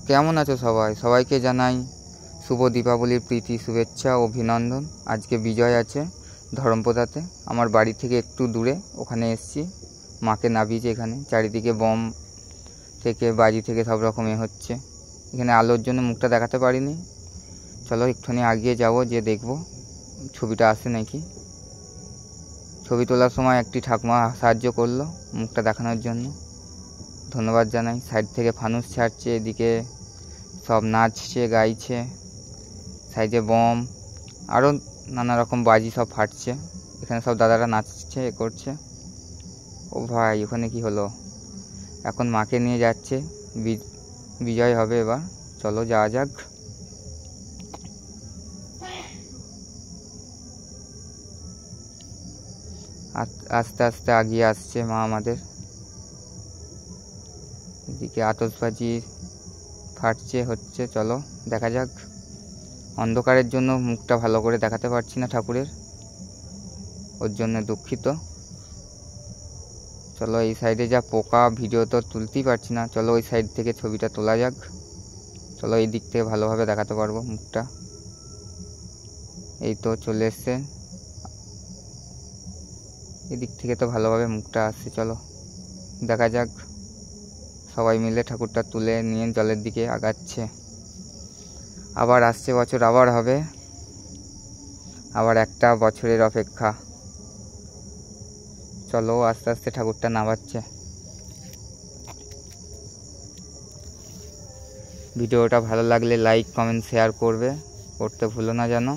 কেমন আছো সবাই? সবাইকে জানাই শুভ দীপাবলির প্রীতি শুভেচ্ছা ও অভিনন্দন। আজকে বিজয় আছে ধরমপোদাতে, আমার বাড়ি থেকে একটু দূরে, ওখানে এসেছি। মাকে নামিয়েছে এখানে, চারিদিকে বম থেকে বাজি থেকে সব রকমই হচ্ছে। এখানে আলোর জন্য মুখটা দেখাতে পারিনি। চলো একটুখানি আগিয়ে যাব, যে দেখব ছবিটা আসে নাকি। ছবি তোলার সময় একটি ঠাকুমা সাহায্য করলো মুখটা দেখানোর জন্য, ধন্যবাদ জানাই। সাইড থেকে ফানুস ছাড়ছে, এদিকে সব নাচছে গাইছে, সাইডে বম আরও নানা রকম বাজি সব ফাটছে। এখানে সব দাদারা নাচছে এ করছে। ও ভাই, ওখানে কি হলো? এখন মাকে নিয়ে যাচ্ছে, বিজয় হবে এবার। চলো যাওয়া যাক। আস্তে আস্তে আগিয়ে আসছে মা আমাদের। এদিকে আতশবাজি ফাটছে হচ্ছে। চলো দেখা যাক। অন্ধকারের জন্য মুখটা ভালো করে দেখাতে পারছি না ঠাকুরের, ওর জন্য দুঃখিত। চলো এই সাইডে যা পোকা, ভিডিও তো তুলতেই পারছি না। চলো ওই সাইড থেকে ছবিটা তোলা যাক। চলো এই দিক থেকে ভালোভাবে দেখাতে পারবো মুখটা। এই তো চলে এসছে, এদিক থেকে তো ভালোভাবে মুখটা আসছে। চলো দেখা যাক। সবাই মিলে ঠাকুরটা তুলে নিয়ে জলের দিকে আগাচ্ছে। আবার আসছে বছর, আবার হবে, আবার একটা বছরের অপেক্ষা। চলো আস্তে আস্তে ঠাকুরটা নামাচ্ছে। ভিডিওটা ভালো লাগলে লাইক কমেন্ট শেয়ার করতে ভুলো না যেন।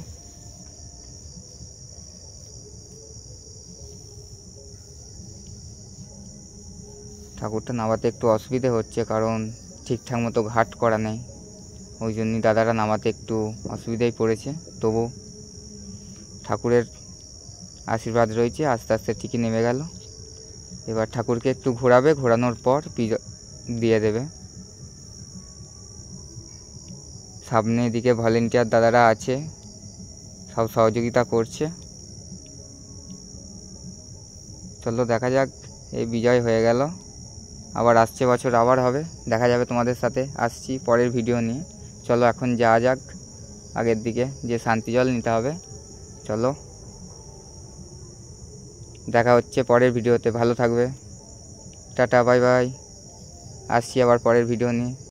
ঠাকুরটা নামাতে একটু অসুবিধে হচ্ছে, কারণ ঠিকঠাক মতো ঘাট করা নেই, ওই জন্যই দাদারা নামাতে একটু অসুবিধায় পড়েছে। তবু ঠাকুরের আশীর্বাদ রয়েছে, আস্তে আস্তে ঠিকই নেমে গেল। এবার ঠাকুরকে একটু ঘোরাবে, ঘোরানোর পর দিয়ে দেবে। সামনে এদিকে ভলেন্টিয়ার দাদারা আছে, সব সহযোগিতা করছে। চলো দেখা যাক। এই বিজয় হয়ে গেল, আবার আসছে বছর আবার হবে, দেখা যাবে তোমাদের সাথে। আসছি পরের ভিডিও নিয়ে। চলো এখন যাওয়া যাক আগের দিকে, যে শান্তি জল নিতে হবে। চলো দেখা হচ্ছে পরের ভিডিওতে। ভালো থাকবে, টাটা বাই বাই। আসছি আবার পরের ভিডিও নিয়ে।